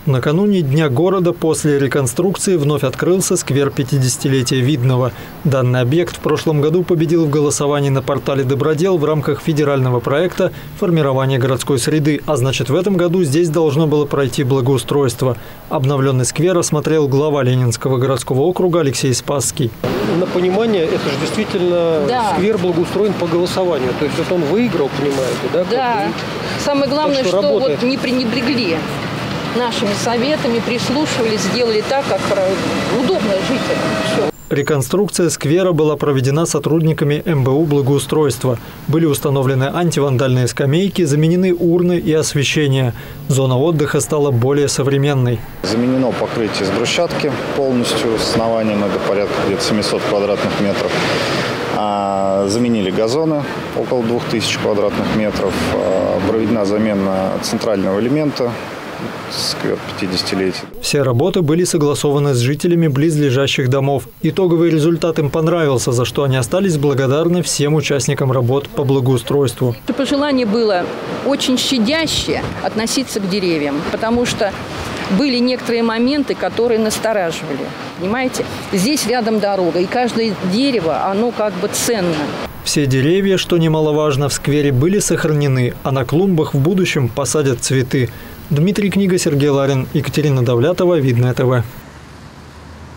Накануне Дня города после реконструкции вновь открылся сквер 50-летия Видного. Данный объект в прошлом году победил в голосовании на портале «Добродел» в рамках федерального проекта «Формирование городской среды», а значит, в этом году здесь должно было пройти благоустройство. Обновленный сквер осмотрел глава Ленинского городского округа Алексей Спасский. На понимание, это же действительно сквер благоустроен по голосованию. То есть вот он выиграл, понимаете, да? Да. Самое главное, что вот не пренебрегли нашими советами, прислушивались, сделали так, как удобно жителям. Все. Реконструкция сквера была проведена сотрудниками МБУ благоустройства. Были установлены антивандальные скамейки, заменены урны и освещение. Зона отдыха стала более современной. Заменено покрытие с брусчатки полностью, с основанием это порядка где-то 700 квадратных метров. Заменили газоны около 2000 квадратных метров. Проведена замена центрального элемента. Сквер 50-летия. Все работы были согласованы с жителями близлежащих домов. Итоговый результат им понравился, за что они остались благодарны всем участникам работ по благоустройству. Пожелание было очень щадяще относиться к деревьям, потому что были некоторые моменты, которые настораживали. Понимаете? Здесь рядом дорога, и каждое дерево, оно как бы ценно. Все деревья, что немаловажно, в сквере были сохранены, а на клумбах в будущем посадят цветы. Дмитрий Книга, Сергей Ларин, Екатерина Давлятова, Видное ТВ.